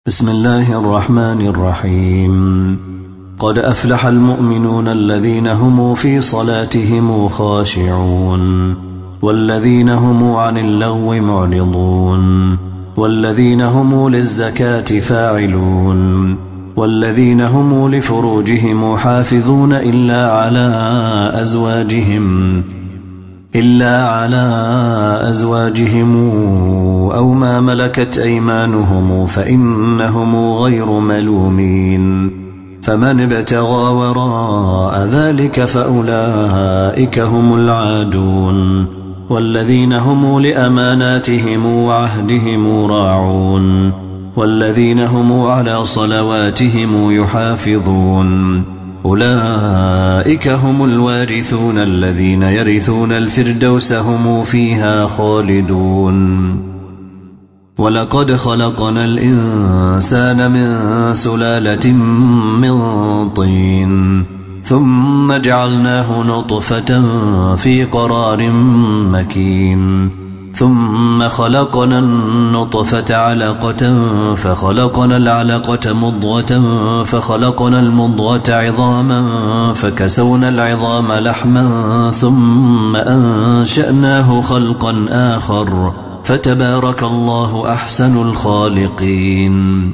بسم الله الرحمن الرحيم. قد أفلح المؤمنون الذين هم في صلاتهم خاشعون والذين هم عن اللغو معرضون والذين هم للزكاة فاعلون والذين هم لفروجهم حافظون إلا على أزواجهم أو ما ملكت أيمانهم فإنهم غير ملومين. فمن ابتغى وراء ذلك فأولئك هم العادون والذين هم لأماناتهم وعهدهم راعون والذين هم على صلواتهم يحافظون. أولئك هم الوارثون الذين يرثون الفردوس هم فيها خالدون. ولقد خلقنا الإنسان من سلالة من طين ثم جعلناه نطفة في قرار مكين ثم خلقنا النطفة علقة فخلقنا العلقة مضغة فخلقنا المضغة عظاما فكسونا العظام لحما ثم أنشأناه خلقا آخر فتبارك الله أحسن الخالقين.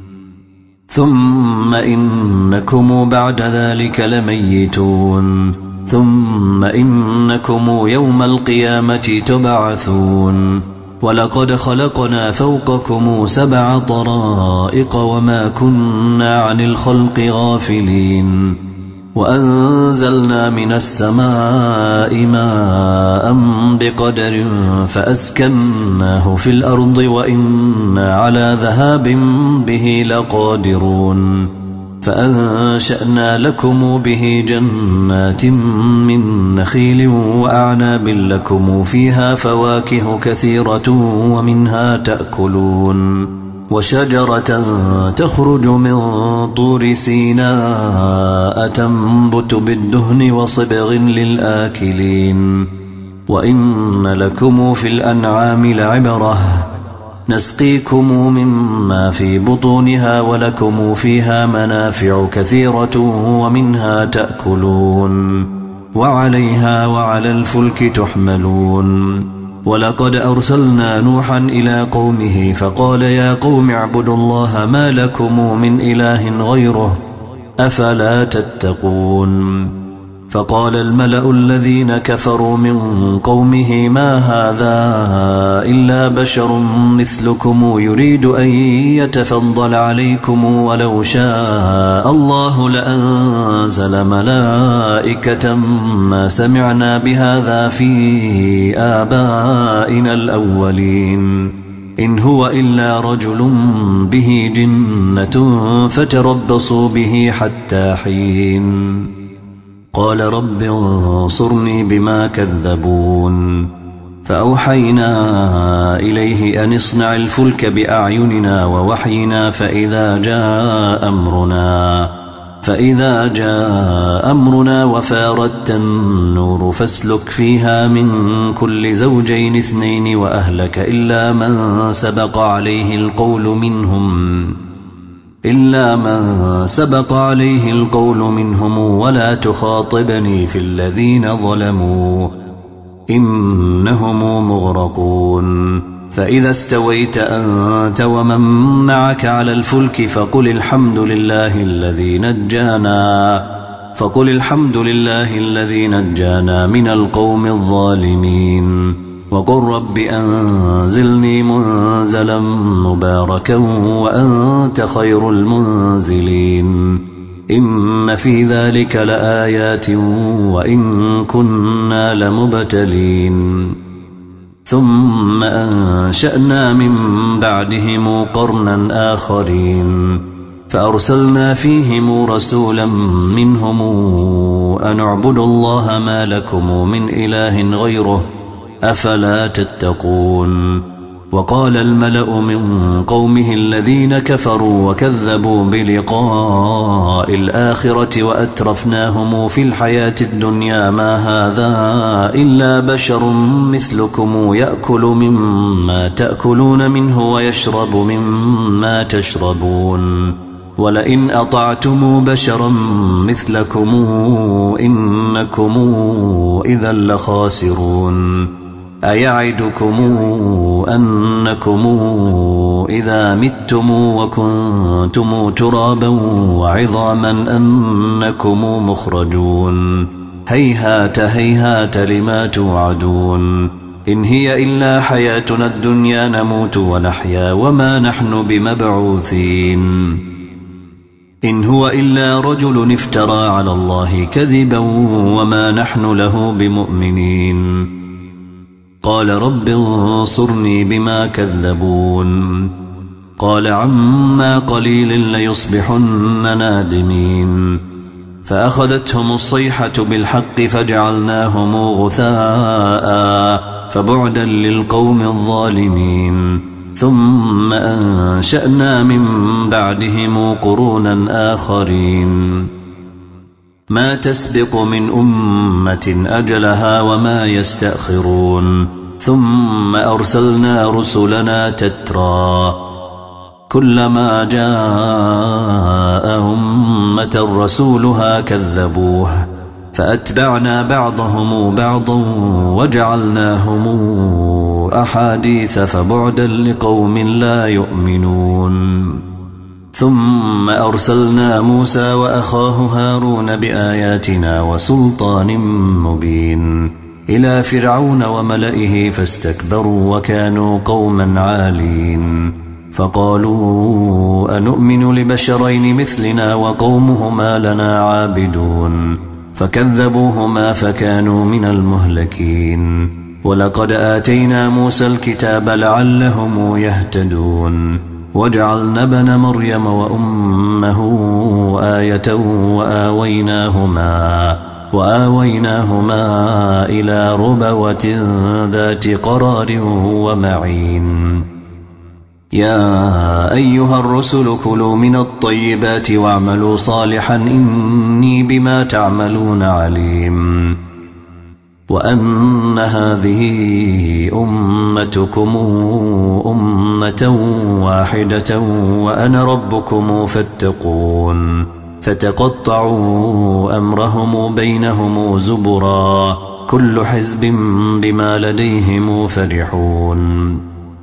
ثم إنكم بعد ذلك لميتون ثم إنكم يوم القيامة تبعثون. ولقد خلقنا فوقكم 7 طرائق وما كنا عن الخلق غافلين وأنزلنا من السماء ماء بقدر فأسكناه في الأرض وإنا على ذهاب به لقادرون. فأنشأنا لكم به جنات من نخيل وأعناب لكم فيها فواكه كثيرة ومنها تأكلون وشجرة تخرج من طور سيناء تنبت بالدهن وصبغ للآكلين. وإن لكم في الأنعام لعبرة نسقيكم مما في بطونها ولكم فيها منافع كثيرة ومنها تأكلون وعليها وعلى الفلك تحملون. ولقد أرسلنا نوحا إلى قومه فقال يا قوم اعبدوا الله ما لكم من إله غيره أفلا تتقون. فقال الملأ الذين كفروا من قومه ما هذا إلا بشر مثلكم يريد أن يتفضل عليكم ولو شاء الله لأنزل ملائكة ما سمعنا بهذا في آبائنا الأولين إن هو إلا رجل به جنة فتربصوا به حتى حين. قال رب انصرني بما كذبون. فأوحينا إليه أن اصنع الفلك بأعيننا ووحينا فإذا جاء أمرنا وفاردت النور فاسلك فيها من كل زوجين 2 وأهلك إلا من سبق عليه القول منهم ولا تخاطبني في الذين ظلموا إنهم مغرقون. فإذا استويت أنت ومن معك على الفلك فقل الحمد لله الذي نجانا من القوم الظالمين وقل رب أنزلني منزلا مباركا وأنت خير المنزلين. إن في ذلك لآيات وإن كنا لمبتلين. ثم أنشأنا من بعدهم قرنا آخرين فأرسلنا فيهم رسولا منهم أن اعبدوا الله ما لكم من إله غيره أفلا تتقون. وقال الملأ من قومه الذين كفروا وكذبوا بلقاء الآخرة وأترفناهم في الحياة الدنيا ما هذا إلا بشر مثلكم يأكل مما تأكلون منه ويشرب مما تشربون ولئن أطعتم بشرا مثلكم إنكم إذا لخاسرون أيعدكم أنكم إذا متم وكنتم ترابا وعظاما أنكم مخرجون هيهات هيهات لما توعدون إن هي إلا حياتنا الدنيا نموت ونحيا وما نحن بمبعوثين إن هو إلا رجل افترى على الله كذبا وما نحن له بمؤمنين قال رب انصرني بما كذبون قال عما قليل ليصبحن نادمين فأخذتهم الصيحة بالحق فجعلناهم غثاء فبعدا للقوم الظالمين ثم أنشأنا من بعدهم قرونا آخرين ما تسبق من أمة أجلها وما يستأخرون ثم أرسلنا رسلنا تترى كلما جاء أمة رسولها كذبوه فأتبعنا بعضهم بعضا وجعلناهم أحاديث فبعدا لقوم لا يؤمنون ثم أرسلنا موسى وأخاه هارون بآياتنا وسلطان مبين إلى فرعون وملئه فاستكبروا وكانوا قوما عالين فقالوا أنؤمن لبشرين مثلنا وقومهما لنا عابدون فكذبوهما فكانوا من المهلكين ولقد آتينا موسى الكتاب لعلهم يهتدون وجعلنا ابن مريم وأمه آية وآويناهما إلى ربوة ذات قرار ومعين يا أيها الرسل كلوا من الطيبات واعملوا صالحا إني بما تعملون عليم وأن هذه أمتكم أمة واحدة وأنا ربكم فاتقون فتقطعوا أمرهم بينهم زبرا كل حزب بما لديهم فرحون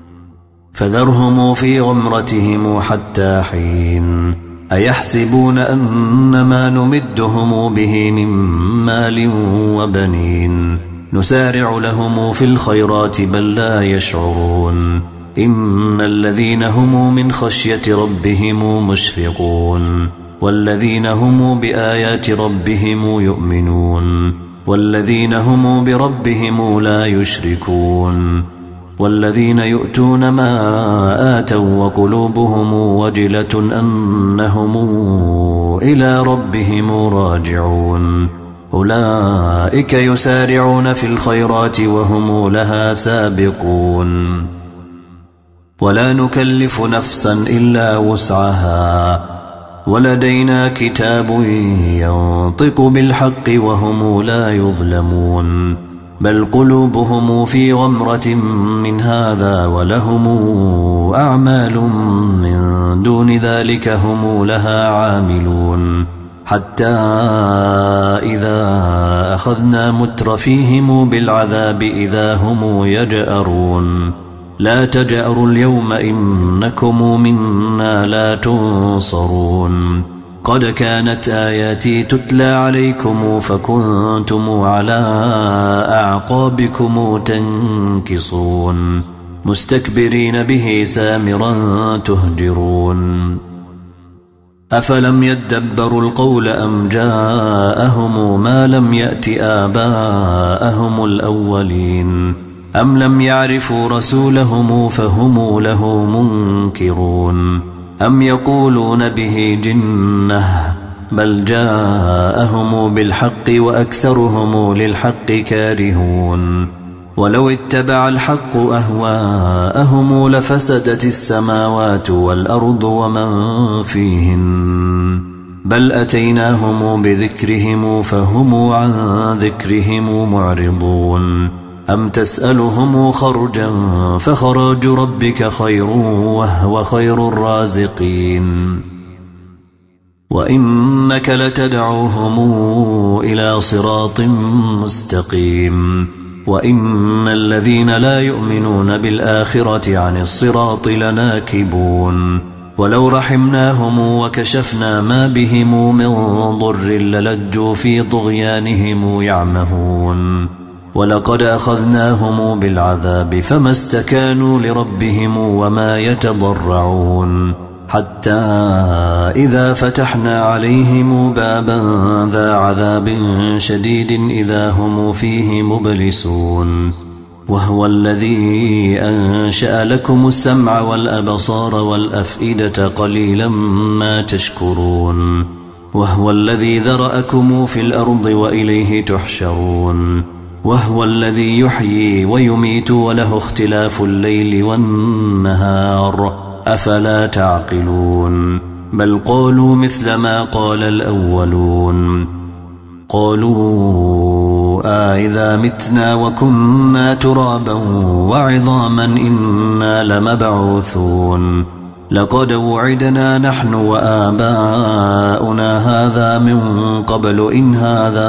فذرهم في غمرتهم حتى حين أيحسبون أن ما نمدهم به من مال وبنين نسارع لهم في الخيرات بل لا يشعرون إن الذين هم من خشية ربهم مشفقون والذين هم بآيات ربهم يؤمنون والذين هم بربهم لا يشركون والذين يؤتون ما آتوا وقلوبهم وجلة أنهم إلى ربهم راجعون أولئك يسارعون في الخيرات وهم لها سابقون ولا نكلف نفسا إلا وسعها ولدينا كتاب ينطق بالحق وهم لا يظلمون بل قلوبهم في غمرة من هذا ولهم أعمال من دون ذلك هم لها عاملون حتى إذا أخذنا مترفيهم بالعذاب إذا هم يجأرون لا تجأروا اليوم إنكم منا لا تنصرون قد كانت آياتي تتلى عليكم فكنتم على أعقابكم تنكصون مستكبرين به سامرا تهجرون أفلم يدبروا القول أم جاءهم ما لم يأت آباءهم الأولين أم لم يعرفوا رسولهم فهم له منكرون أم يقولون به جنة بل جاءهم بالحق وأكثرهم للحق كارهون ولو اتبع الحق أهواءهم لفسدت السماوات والأرض ومن فيهن بل أتيناهم بذكرهم فهم عن ذكرهم معرضون أم تسألهم خرجا فخراج ربك خير وهو خير الرازقين وإنك لتدعوهم إلى صراط مستقيم وإن الذين لا يؤمنون بالآخرة عن الصراط لناكبون ولو رحمناهم وكشفنا ما بهم من ضر للجوا في طغيانهم يعمهون ولقد أخذناهم بالعذاب فما استكانوا لربهم وما يتضرعون حتى إذا فتحنا عليهم بابا ذا عذاب شديد إذا هم فيه مبلسون وهو الذي أنشأ لكم السمع والأبصار والأفئدة قليلا ما تشكرون وهو الذي ذرأكم في الأرض وإليه تحشرون وهو الذي يحيي ويميت وله اختلاف الليل والنهار أفلا تعقلون بل قالوا مثل ما قال الأولون قالوا إذا متنا وكنا ترابا وعظاما إنا لمبعوثون لقد وعدنا نحن وآباؤنا هذا من قبل إن هذا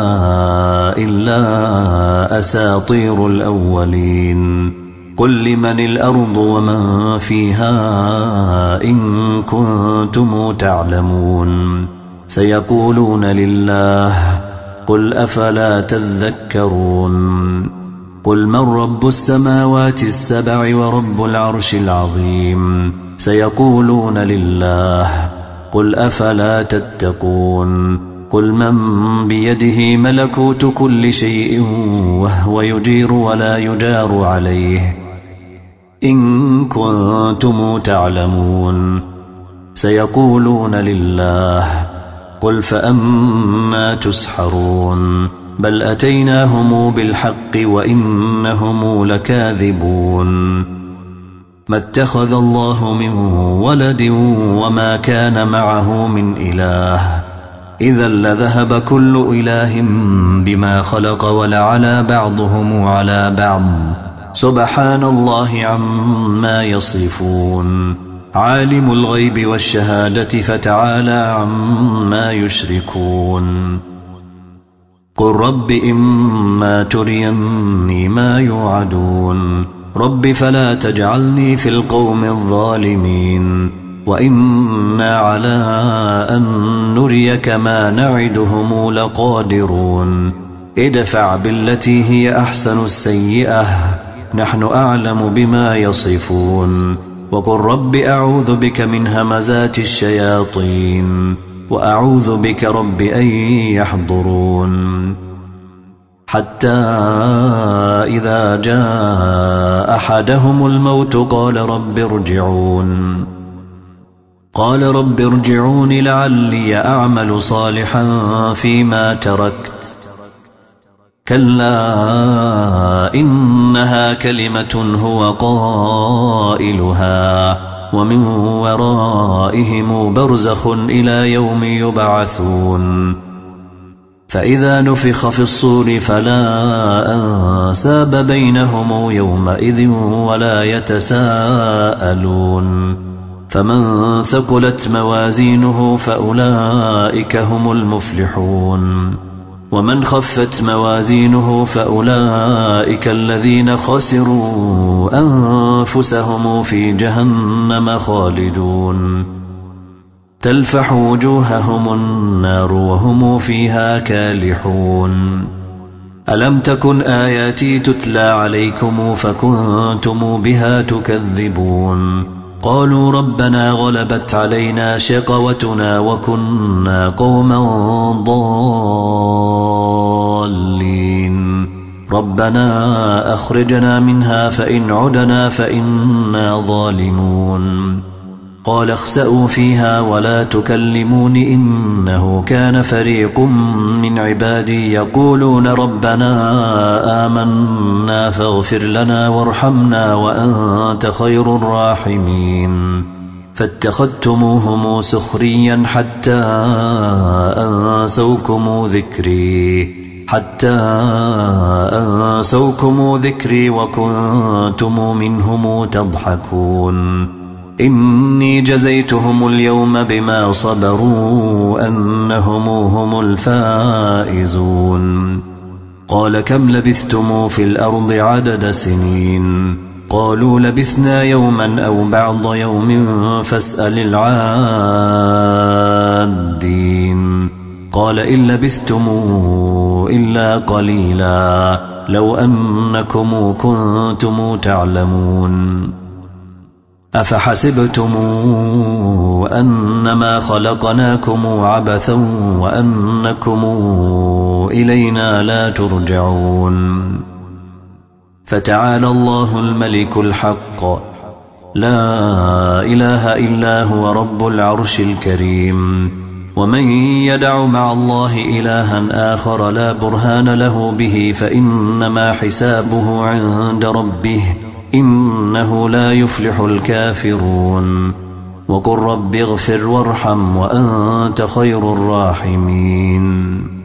إلا أساطير الأولين قل لمن الأرض ومن فيها إن كنتم تعلمون سيقولون لله قل أفلا تذكرون قل من رب السماوات السبع ورب العرش العظيم سيقولون لله قل أفلا تتقون قل من بيده ملكوت كل شيء وهو يجير ولا يجار عليه إن كنتم تعلمون سيقولون لله قل فأنا تسحرون بل أتيناهم بالحق وإنهم لكاذبون ما اتخذ الله من ولد وما كان معه من إله إذا لذهب كل إله بما خلق ولعلى بعضهم على بعض سبحان الله عما يصفون عالم الغيب والشهادة فتعالى عما يشركون قل رب إما تريني ما يوعدون رب فلا تجعلني في القوم الظالمين وإنا على أن نريك ما نعدهم لقادرون ادفع بالتي هي أحسن السيئة نحن أعلم بما يصفون وقل رب أعوذ بك من همزات الشياطين وأعوذ بك رب أن يحضرون حتى إذا جاء أحدهم الموت قال رب ارجعون لعلي أعمل صالحا فيما تركت كلا إنها كلمة هو قائلها ومن ورائهم برزخ إلى يوم يبعثون فإذا نفخ في الصور فلا أنساب بينهم يومئذ ولا يتساءلون فمن ثقلت موازينه فأولئك هم المفلحون ومن خفت موازينه فأولئك الذين خسروا أنفسهم في جهنم خالدون تلفح وجوههم النار وهم فيها كالحون ألم تكن آياتي تتلى عليكم فكنتم بها تكذبون قالوا ربنا غلبت علينا شقوتنا وكنا قوما ضالين ربنا أخرجنا منها فإن عدنا فإنا ظالمون قال اخسأوا فيها ولا تكلمون إنه كان فريق من عبادي يقولون ربنا آمنا فاغفر لنا وارحمنا وأنت خير الراحمين فاتخذتموهم سخريا حتى أنسوكم ذكري وكنتم منهم تضحكون إني جزيتهم اليوم بما صبروا أنهم هم الفائزون قال كم لبثتم في الأرض عدد سنين قالوا لبثنا يوما أو بعض يوم فاسأل العادين قال إن لبثتم إلا قليلا لو أنكم كنتم تعلمون أفحسبتم أنما خلقناكم عبثا وأنكم إلينا لا ترجعون فتعالى الله الملك الحق لا إله إلا هو رب العرش الكريم ومن يدع مع الله إلها آخر لا برهان له به فإنما حسابه عند ربه إنه لا يفلح الكافرون وقل رب اغفر وارحم وأنت خير الراحمين